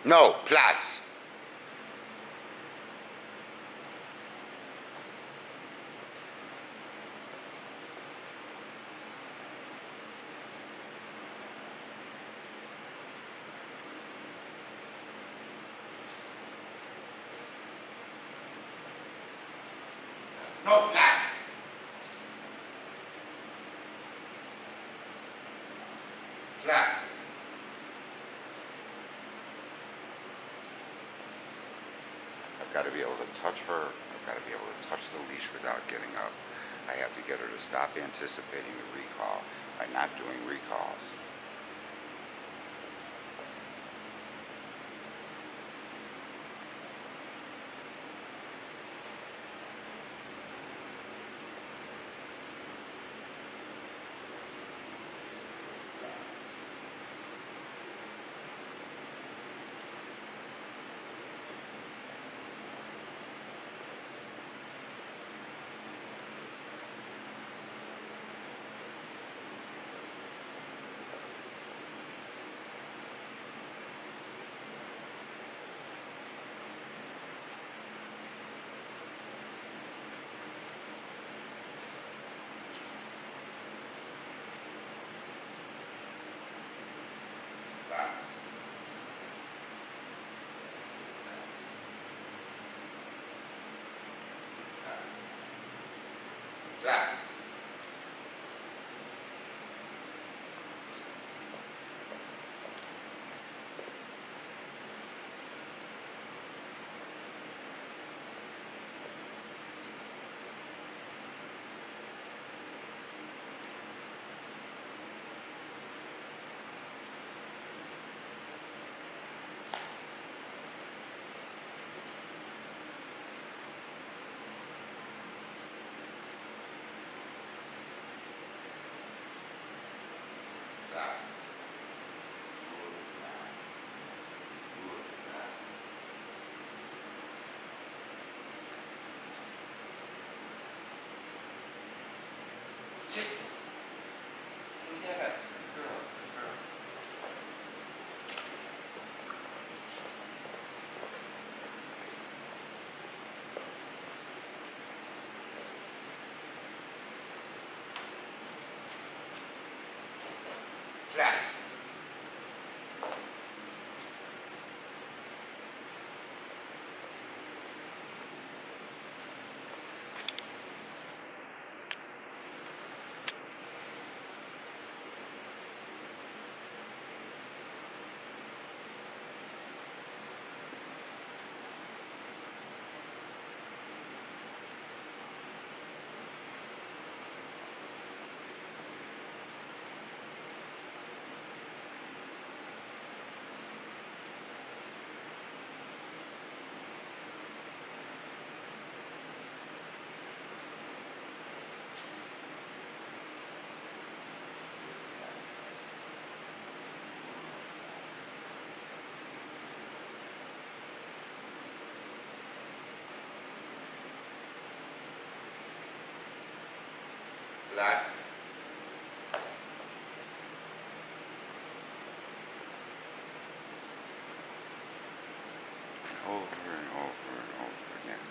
No, Platz. No, Platz. Platz. I've got to be able to touch her. I've got to be able to touch the leash without getting up. I have to get her to stop anticipating the recall by not doing recalls. Platz. Sit. Yes, good girl, good girl. Platz. Platz. Over and over and over again.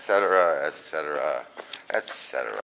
etc., etc., etc.